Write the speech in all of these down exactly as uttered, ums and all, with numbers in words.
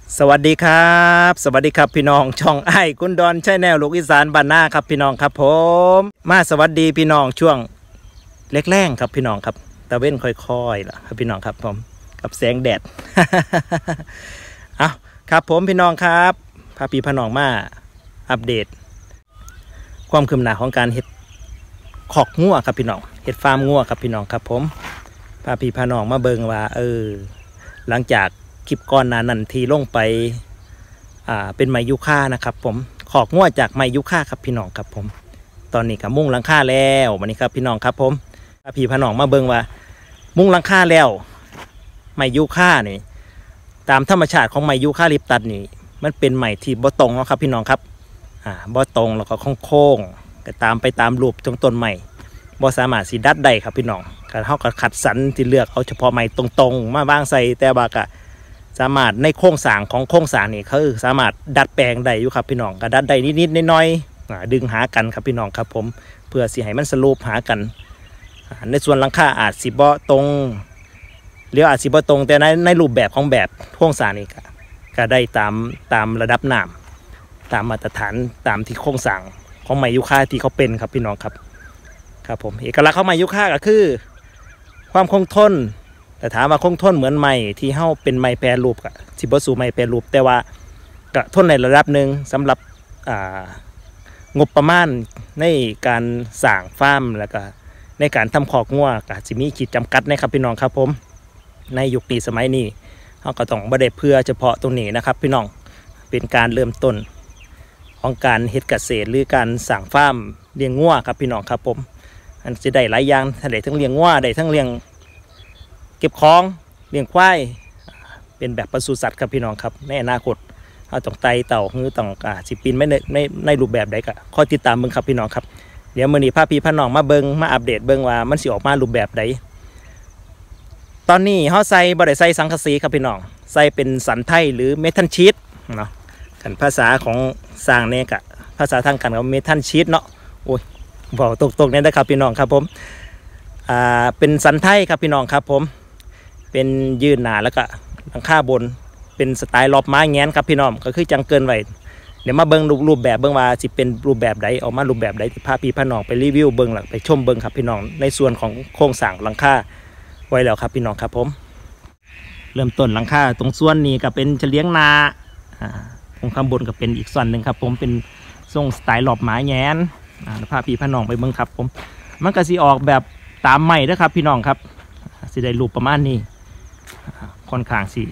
สวัสดีครับสวัสดีครับพี่น้องช่องไอ้กุนดอนใช่แนวลูกอีสานบ้านนาครับพี่น้องครับผมมาสวัสดีพี่น้องช่วงแรกๆครับพี่น้องครับตะเว้นค่อยๆล่ะครับพี่น้องครับผมกับแสงแดด เอาครับผมพี่น้องครับพาพี่พน้องมาอัปเดตความคืบหน้าของการเห็ดขอกงัวครับพี่น้องเห็ดฟาร์มงัวครับพี่น้องครับผมพาพี่พน้องมาเบิ่งว่าเออหลังจากคลิปก่อนหน้านั้นที่ลงไปอ่าเป็นไม้ยูคานะครับผมขอกงัวจากไม้ยูคาครับพี่น้องครับผมตอนนี้ก็มุ่งหลังคาแล้ววันนี้ครับพี่น้องครับผมพาพี่พน้องมาเบิ่งว่ามุ่งหลังคาแล้วไม้ยูคานี่ตามธรรมชาติของไม้ยูคาลิปตัสนี่มันเป็นไม้ที่บ่ตรงเนาะครับพี่น้องครับอ่าบ่ตรงแล้วก็โค้งๆก็ตามไปตามรูปตรงต้นไม้บ่สามารถสิดัดได้ครับพี่น้องก็เฮาก็ขัดสรรที่เลือกเอาเฉพาะไม้ตรงๆมาบ้างใส่แต่ว่าก็สามารถในโครงสร้างของโครงสร้างนี่เขาสามารถดัดแปลงได้อยู่ครับพี่น้องก็ดัดได้นิดๆน้อยๆดึงหากันครับพี่น้องครับผมเพื่อสิให้มันสรุปหากันในส่วนหลังคาอาจสิบ่ตรงหรืออาจสิบ่ตรงแต่ในในรูปแบบของแบบโครงสร้างนี่ก็ก็ได้ตามตามระดับน้ำตามมาตรฐานตามที่โครงสร้างของไม้ยูคาที่เขาเป็นครับพี่น้องครับครับผมเอกลักษณ์ของไม้ยูคาก็คือความคงทนแต่ถามว่าคงทนเหมือนไม้ที่เฮ้าเป็นไม้แปรรูปกับสิบสูไม้แปรรูปแต่ว่าก็ทนในระดับหนึ่งสำหรับงบประมาณในการสร้างฟาร์มแล้วก็ในการทำขอกงัวก็จะมีขีดจำกัดนะครับพี่น้องครับผมในยุคนี้สมัยนี้เขาก็ต้องบ่ได้เพื่อเฉพาะตรงนี้นะครับพี่น้องเป็นการเริ่มต้นของการเฮ็ดเกษตรหรือการสร้างฟาร์มเลี้ยงงัวครับพี่น้องครับผมอันจะได้หลายอย่างได้ทั้งเลี้ยงงัวได้ทั้งเลี้ยงเก็บของเลี้ยงควายเป็นแบบปศุสัตว์ครับพี่น้องครับในอนาคตเอาต้องไต่เต่าหรือต้องอ่าสิปีนไม่ในในในรูปแบบใดก็คอยติดตามเบิ่งครับพี่น้องครับเดี๋ยวมื้อนี้พาพี่พาน้องมาเบิ่งมาอัปเดตเบิ่งว่ามันสิออกมารูปแบบใดตอนนี้เฮาใส่บ่ได้ใส่สังกะสีครับพี่น้องใส่เป็นสันไทยหรือเมทัลชีทเนาะกันภาษาของสร้างเนี่ยกะภาษาทางการของเมทัลชีทเนาะโอ้ยบอกตกๆเนี่ยนะครับพี่น้องครับผมอ่าเป็นสันไทยครับพี่น้องครับผมเป็นยืนหนาแล้วก็หลังคาบนเป็นสไตล์รอบไม้แง้นครับพี่น้องก็คือจังเกินไว้เดี๋ยวมาเบิ้งรูปแบบเบิ้งว่าสิเป็นรูปแบบใดออกมารูปแบบใดที่พาพี่พาน้องไปรีวิวเบิ้งหลังไปชมเบิ้งครับพี่น้องในส่วนของโครงสร้างหลังคาไว้แล้วครับพี่น้องครับผมเริ่มต้นหลังคาตรงส่วนนี้ก็เป็นเฉลียงนาตรงข้างบนก็เป็นอีกส่วนหนึ่งครับผมเป็นทรงสไตล์รอบไม้แง้นพาพี่พาน้องไปเบิ้งครับผมมันก็สิออกแบบตามใหม่นะครับพี่น้องครับสิได้รูปประมาณนี้ค่อนข้างสิ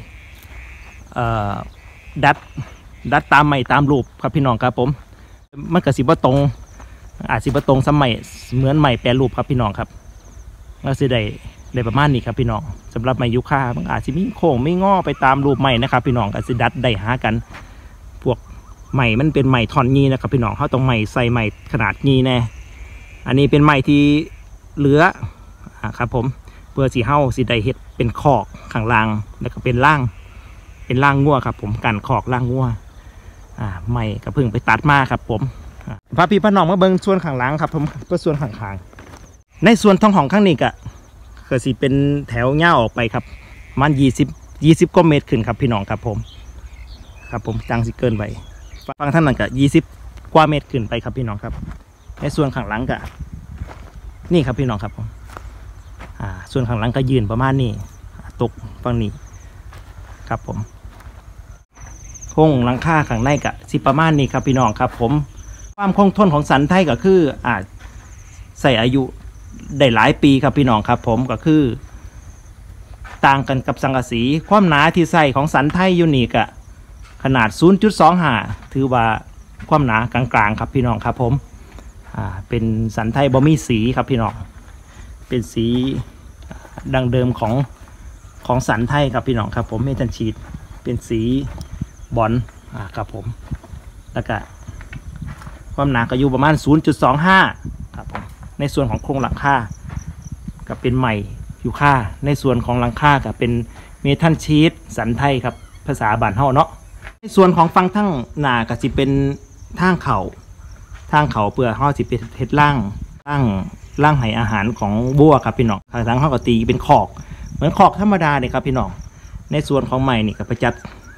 ดัดดัดตามใหม่ตามรูปครับพี่น้องครับผมมันก็สิบ่ตรงอาจสิบ่ตรงสมัยเหมือนใหม่แปรรูปครับพี่น้องครับก็สิได้ได้ประมาณนี้ครับพี่น้องสำหรับไม้ยูคามันอาจจะมีโค้งไม่งอไปตามรูปใหม่นะครับพี่น้องก็สิดัดได้หากันพวกใหม่มันเป็นใหม่ทอนงี้นะครับพี่น้องเขาต้องใหม่ใส่ใหม่ขนาดงี้แน่อันนี้เป็นใหม่ที่เหลือครับผมเพื่อสีเฮ้าสีได้เห็ดเป็นขอกข้างล่างแล้วก็เป็นล่างเป็นล่างงัวครับผมกันขอกล่างงัวอ่าไม่กระพึ่งไปตัดมาครับผมพาพี่พน้องมาเบิ้งส่วนข้างล่างครับผมก็ส่วนข้างๆในส่วนท้องของข้างนี้ก็คือสีเป็นแถวเง่าออกไปครับมันยี่สิบยี่สิบกว่าเมตรขึ้นครับพี่น้องครับผมครับผมจังสิเกินไปฟังท่านนั่นก็ยี่สิบกว่าเมตรขึ้นไปครับพี่น้องครับในส่วนข้างหลังก็นี่ครับพี่น้องครับผมอ่าส่วนข้างหลังก็ยืนประมาณนี้ตกฝั่งนี้ครับผมโครงหลังคาข้างในก็สิประมาณนี้ครับพี่น้องครับผมความคงทนของสันไทยก็คืออาจใส่อายุได้หลายปีครับพี่น้องครับผมก็คือต่างกันกับสังกะสีความหนาที่ใส่ของสันไทยยูนิคอะขนาด ศูนย์จุดสองห้า ถือว่าความหนากลางๆครับพี่น้องครับผมอ่าเป็นสันไทยบ่มีสีครับพี่น้องเป็นสีดังเดิมของของสันไทยครับพี่น้องครับผมเมทัลชีทเป็นสีบอลอ่าครับผมแล้วก็ความหนาก็อยู่ประมาณ ศูนย์จุดสองห้า ครับผมในส่วนของโครงหลังคาก็เป็นใหม่ยูคาในส่วนของหลังคาก็เป็นเมทัลชีทสันไทยครับภาษาบ้านเฮาเนาะในส่วนของฟังทั้งหน้าก็สิเป็นทางเข่าทางเขาเพื่อเฮาสิเป็นเฮ็ดล่างล่างล่างให้อาหารของบัวครับพี่น้องทางเฮาก็ตีเป็นขอกเหมือนขอกธรรมดาเลยครับพี่น้องในส่วนของใหม่นี่ก็ไปจัด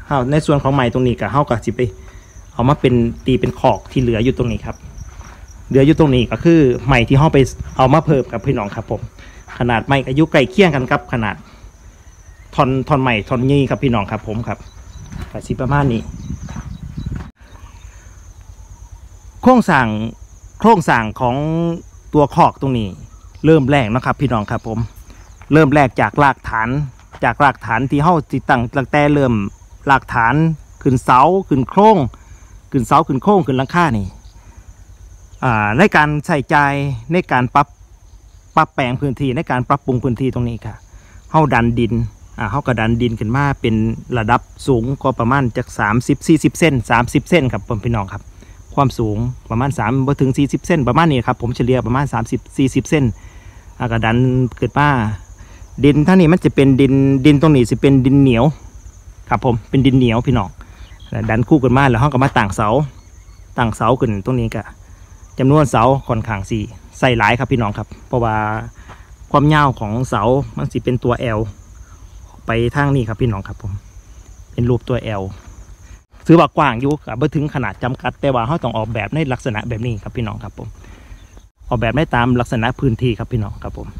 เฮาในส่วนของไม้ตรงนี้ก็เฮาก็สิไปเอามาเป็นตีเป็นขอกที่เหลืออยู่ตรงนี้ครับเหลืออยู่ตรงนี้ก็คือไม้ที่เฮาไปเอามาเพิ่มกับพี่น้องครับผมขนาดไม้อายุใกล้เคียงกันครับขนาดท่อนท่อนไม้ท่อนนี้ครับพี่น้องครับผมครับก็สิประมาณนี้โครงสร้างโครงสร้างของตัวขอกตรงนี้เริ่มแรกนะครับพี่น้องครับผมเริ่มแรกจากรากฐานจากรากฐานที่เฮาติดตั้งตั้งแต่เริ่มรากฐานขึ้นเสาขึ้นโครงขึ้นเสาขึ้นโครงขึ้นหลังคานี่ในการใส่ใจในการปรับปรับแปลงพื้นที่ในการปรับปรุงพื้นที่ตรงนี้ค่ะเฮาดันดินอ่าเฮาก็ดันดินขึ้นมาเป็นระดับสูงก็ประมาณจากสามสิบสี่สิบเส้นสามสิบเส้นครับพี่น้องครับความสูงประมาณสามบ่ถึงสี่สิบเส้นประมาณนี้ครับผมเฉลี่ยประมาณสามสิบสี่สิบเส้นอ่าก็ดันขึ้นมาดินท่านี้มันจะเป็นดินดินตรงนี้จะเป็นดินเหนียวครับผมเป็นดินเหนียวพี่น้องดันคู่กันมาแล้วเฮาก็มาตั้งเสาตั้งเสาขึ้นตรงนี้ก็จำนวนเสาค่อนข้างสี่ใส่หลายครับพี่น้องครับเพราะว่าความยาวของเสามันสิเป็นตัว L ไปทางนี้ครับพี่น้องครับผมเป็นรูปตัว L ซื้อว่ากว้างอยู่กับไม่ถึงขนาดจำกัดแต่ว่าเขาต้องออกแบบในลักษณะแบบนี้ครับพี่น้องครับผมออกแบบได้ตามลักษณะพื้นที่ครับพี่น้องครับผม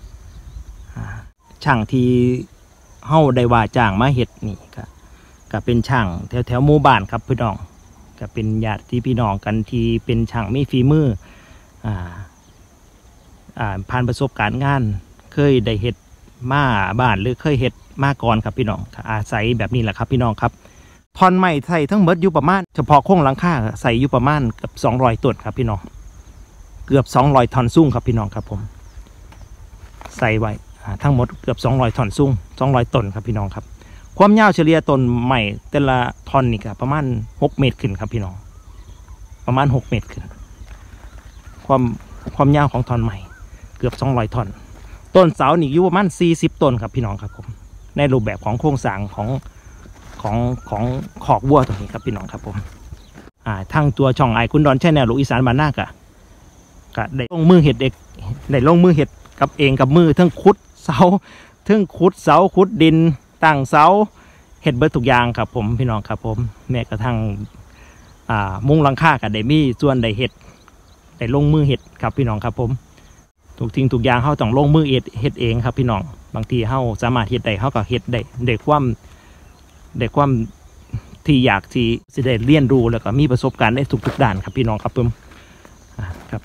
ช่างที่เฮาได้ว่าจ้างมาเฮ็ดนี่ก็ก็เป็นช่างแถวแถวหมู่บ้านครับพี่น้องก็เป็นญาติที่พี่น้องกันที่เป็นช่างมีฝีมืออ่าอ่าผ่านประสบการณ์งานเคยได้เฮ็ดมาบ้านหรือเคยเฮ็ดมาก่อนครับพี่น้องอาศัยแบบนี้แหละครับพี่น้องครับท่อนไม้ใส่ทั้งหมดอยู่ประมาณเฉพาะโครงหลังคาใส่อยู่ประมาณเกือบสองร้อยต้นครับพี่น้องเกือบสองร้อยท่อนสูงครับพี่น้องครับผมใส่ไว้ทั้งหมดเกือบสองร้อยท่อนสูงสองร้อยต้นครับพี่น้องครับความยาวเฉลี่ยต้นไม้แต่ละท่อนนี่ก็ประมาณหกเมตรขึ้นครับพี่น้องประมาณหกเมตรขึ้นความความยาวของท่อนไม้เกือบสองร้อยท่อนต้นเสาหนีอยู่ประมาณสี่สิบต้นครับพี่น้องครับผมในรูปแบบของโครงสร้างของของของขอกวัวตรงนี้ครับพี่น้องครับผมอ่าทั้งตัวช่องไอคุณดอนแช่แนวลูกอีสานบ้านนากะก็ได้ลงมือเห็ดเอกได้ลงมือเห็ดกับเองกับมือทั้งขุดเสาทั้งขุดเสาขุดดินตั้งเสาเห็ดเบิดทุกอย่างครับผมพี่น้องครับผมแม้กระทั่งอ่ามุ้งหลังคากับได้มีส่วนได้เห็ดได้ลงมือเห็ดครับพี่น้องครับผมทุกทิ้งทุกอย่างเขาต้องลงมือเอ็ดเฮ็ดเองครับพี่น้องบางทีเขาสามารถเฮ็ดได้เขาก็เฮ็ดได้ได้ความได้ความที่อยากที่จะได้เรียนรู้แล้วก็มีประสบการณ์ในทุกๆด้านครับพี่น้องครับผมครับ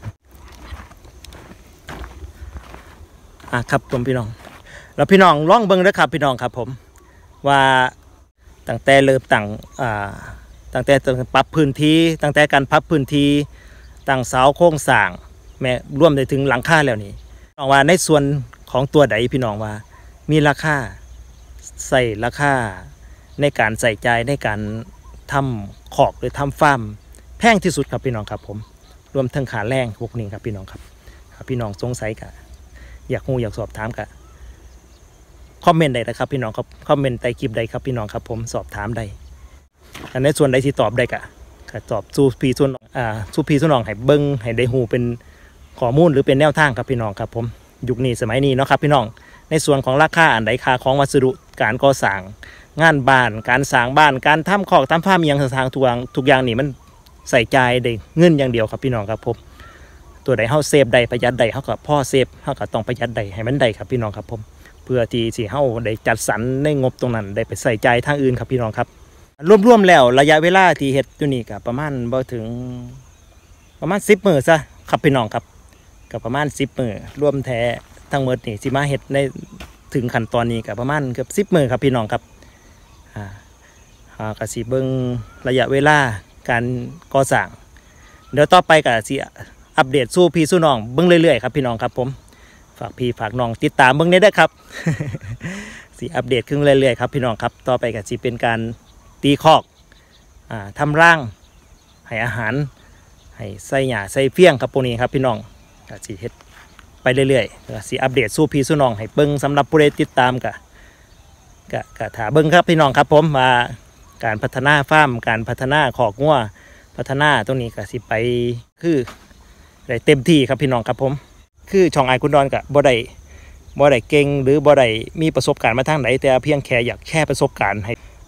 อ่ะครับผมพี่น้องแล้วพี่น้องลองเบิ่งด้วยครับพี่น้องครับผมว่าตั้งแต่เริ่มตั้งอ่าตั้งแต่ปรับพื้นที่ตั้งแต่การปรับพื้นที่ตั้งเสาโครงสร้างแม้ร่วมได้ถึงหลังคาแล้วนี่น้องว่าในส่วนของตัวใดพี่น้องว่ามีราคาใส่ราคาในการใส่ใจในการทำขอกหรือทำฟาร์มแพงที่สุดครับพี่น้องครับผมรวมทั้งขาแรงพวกนี้ครับพี่น้องครับพี่น้องสงสัยกะอยากรู้อยากสอบถามกะคอมเมนต์ได้นะครับพี่น้องครับคอมเมนต์ใต้คลิปใดครับพี่น้องครับผมสอบถามได้อันในส่วนใดที่ตอบได้กะก็ตอบสู้พี่ส่วนอ่าสู้พี่ส่วนน้องให้เบิ้งให้ได้หูเป็นข้อมูลหรือเป็นแนวทางครับพี่น้องครับผมยุคนี้สมัยนี้เนาะครับพี่น้องในส่วนของราคาอันใดค่าของวัสดุการก่อสร้างงานบ้านการสร้างบ้านการทำขอกทำฟาร์มอย่างต่างๆทุกอย่างทุกอย่างนี่มันใส่ใจได้เงินอย่างเดียวครับพี่น้องครับผมตัวใดเฮาเซฟได้ประหยัดได้เฮาก็พ่อเซฟเฮาก็ต้องประหยัดได้ให้มันได้ครับพี่น้องครับผมเพื่อที่สิเฮาได้จัดสรรในงบตรงนั้นได้ไปใส่ใจทางอื่นครับพี่น้องครับรวมๆแล้วระยะเวลาที่เฮ็ดอยู่นี่ก็ประมาณบ่ถึงประมาณสิบมื้อซะครับพี่น้องครับก็ประมาณสิบมื้อรวมแท้ทั้งหมดนี่สิมาเฮ็ดในถึงขั้นตอนนี้ก็ประมาณเกือบสิบมื้อครับพี่น้องครับอ่าอ่าก็สิเบิ่งระยะเวลาการก่อสร้างเดี๋ยวต่อไปก็สิอัปเดตสู่พี่สู่น้องเบิ่งเรื่อยๆครับพี่น้องครับผมฝากพี่ฝากน้องติดตามเบิ่งได้ด้วยครับ สิอัปเดตขึ้นเรื่อยๆครับพี่น้องครับต่อไปก็สิเป็นการตีคอกอ่าทำร่างให้อาหารให้ใส่หญ้าใส่เฟี้ยงครับพวกนี้ครับพี่น้องก็สิเฮ็ดไปเรื่อยๆก็สิอัปเดตสู่พี่สู่น้องให้เบิ่งสำหรับผู้ใดติดตามก็ก็ก็ถ้าเบิ่งครับพี่น้องครับผมว่าการพัฒนาฟาร์มการพัฒนาขอกงัวพัฒนาตรงนี้ก็สิไปคือได้เต็มที่ครับพี่น้องครับผมคือช่องไอคุณดอนกับบ่ได้บ่ได้เก่งหรือบ่ได้มีประสบการณ์มาทางไหนแต่เพียงแค่อยากแชร์ประสบการณ์ให้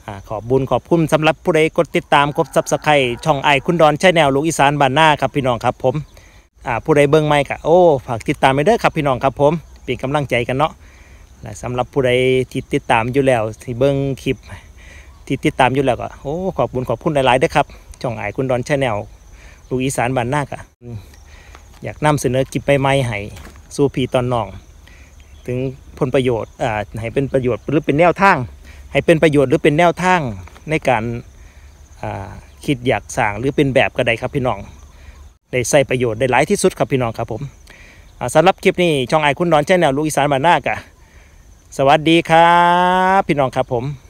ขอบบุญขอบคุณสำหรับผู้ใดกดติดตามกดซับสไครต์ช่องไอคุณดอนชาแนลลูกอีสานบ้านนาครับพี่น้องครับผมผู้ใดเบิ่งไม่กะโอ้ฝากติดตามไปเด้อครับพี่น้องครับผมเป็นกำลังใจกันเนาะและสำหรับผู้ใดที่ติดตามอยู่แล้วที่เบิ่งคลิปที่ติดตามอยู่แล้วก็โอ้ขอบบุญขอบคุณหลายๆเด้อครับช่องไอคุณดอนชาแนลลูกอีสานบ้านนากะอยากนำเสนอคลิปใหม่ๆให้สู่พี่ตอนน้องถึงผลประโยชน์อ่าให้เป็นประโยชน์หรือเป็นแนวทางให้เป็นประโยชน์หรือเป็นแนวทางในการอ่าคิดอยากสร้างหรือเป็นแบบก็ได้ครับพี่น้องได้ใส่ประโยชน์ได้หลายที่สุดครับพี่น้องครับผมสำหรับคลิปนี้ช่องไอคุณดอนชาแนลลูกอีสานบ้านนากะสวัสดีครับพี่น้องครับผม